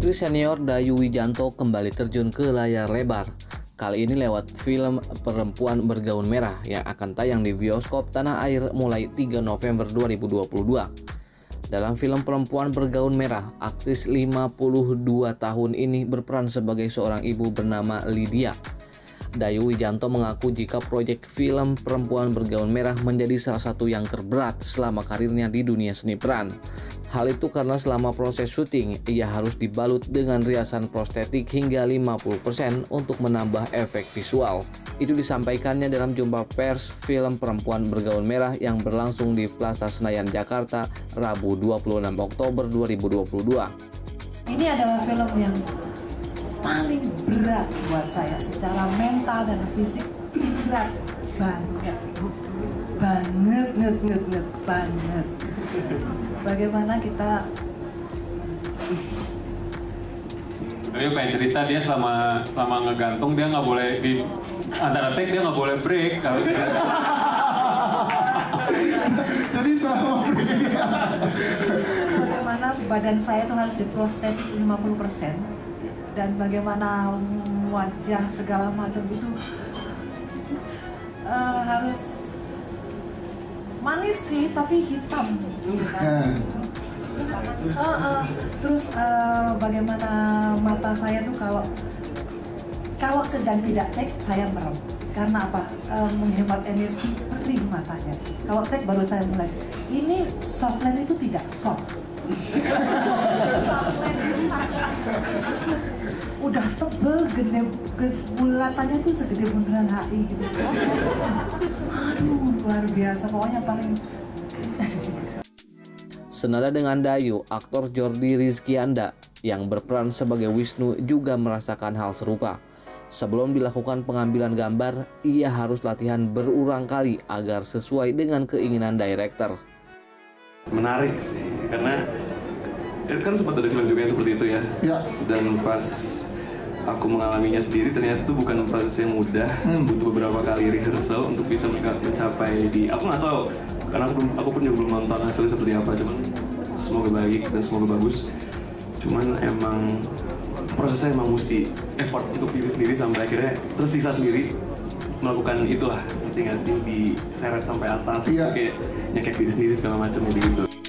Aktris senior Dayu Wijanto kembali terjun ke layar lebar. Kali ini lewat film Perempuan Bergaun Merah yang akan tayang di bioskop tanah air mulai 3 November 2022. Dalam film Perempuan Bergaun Merah, aktris 52 tahun ini berperan sebagai seorang ibu bernama Lydia. Dayu Wijanto mengaku jika proyek film Perempuan Bergaun Merah menjadi salah satu yang terberat selama karirnya di dunia seni peran. Hal itu karena selama proses syuting, ia harus dibalut dengan riasan prostetik hingga 50% untuk menambah efek visual. Itu disampaikannya dalam jumpa pers film Perempuan Bergaun Merah yang berlangsung di Plaza Senayan, Jakarta, Rabu 26 Oktober 2022. Ini adalah film yang paling berat buat saya secara mental dan fisik, berat banget. Banget. Bagaimana kita dia pengen cerita dia selama ngegantung dia nggak boleh di antara take, dia nggak boleh break harus jadi selama break bagaimana badan saya tuh harus diprostetik 50% dan bagaimana wajah segala macam itu harus manis sih tapi hitam kan? Terus bagaimana mata saya tuh kalau sedang tidak take saya merem karena apa, menghemat energi perih matanya. Kalau take baru saya mulai ini softline itu tidak soft. Udah tebel, gede, bulatannya tuh segede bundaran HI gitu. Aduh, luar biasa, pokoknya paling. Senada dengan Dayu, aktor Jordi Rizkyanda yang berperan sebagai Wisnu juga merasakan hal serupa. Sebelum dilakukan pengambilan gambar, ia harus latihan berulang kali agar sesuai dengan keinginan director. menarik sih karena kan sempat ada film juga yang seperti itu ya. Dan pas aku mengalaminya sendiri ternyata itu bukan proses yang mudah, butuh beberapa kali rehearsal untuk bisa mencapai di, aku nggak tahu karena aku pun juga belum nonton hasilnya seperti apa, cuman semoga baik dan semoga bagus. Cuman emang prosesnya emang mesti effort untuk diri sendiri sampai akhirnya tersisa sendiri melakukan itulah, ngerti nggak sih, diseret sampai atas, kayak nyekek diri sendiri segala macam gitu.